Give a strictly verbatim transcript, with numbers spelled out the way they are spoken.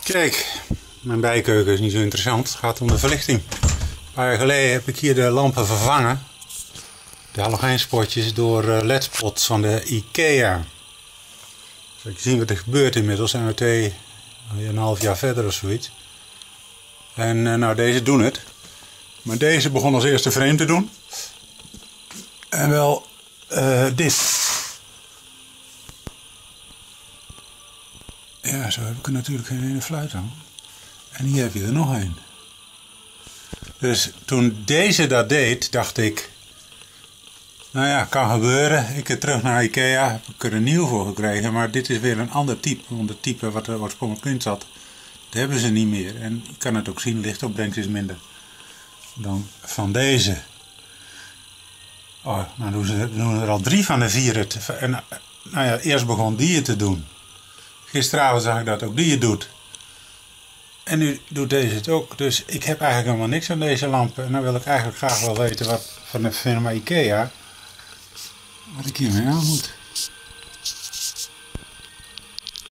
Kijk, mijn bijkeuken is niet zo interessant. Het gaat om de verlichting. Een paar jaar geleden heb ik hier de lampen vervangen. De halogeenspotjes door L E D-spots van de IKEA. Dus je ziet wat er gebeurt inmiddels. Zijn we twee, een half jaar verder of zoiets. En nou, deze doen het. Maar deze begon als eerste vreemd te doen. En wel uh, dit. Ja, zo heb ik er natuurlijk geen ene fluit aan. En hier heb je er nog een. Dus toen deze dat deed, dacht ik... Nou ja, kan gebeuren. Ik heb terug naar IKEA, heb ik er een nieuw voor gekregen. Maar dit is weer een ander type. Want het type wat er oorspronkelijk in zat, dat hebben ze niet meer. En je kan het ook zien, lichtopbrengst is minder dan van deze. Oh, nou doen ze, doen er al drie van de vier het. En nou ja, eerst begon die het te doen. Gisteravond zag ik dat ook die het doet. En nu doet deze het ook. Dus ik heb eigenlijk helemaal niks aan deze lampen. En dan wil ik eigenlijk graag wel weten wat van de firma IKEA. Wat ik hiermee aan moet.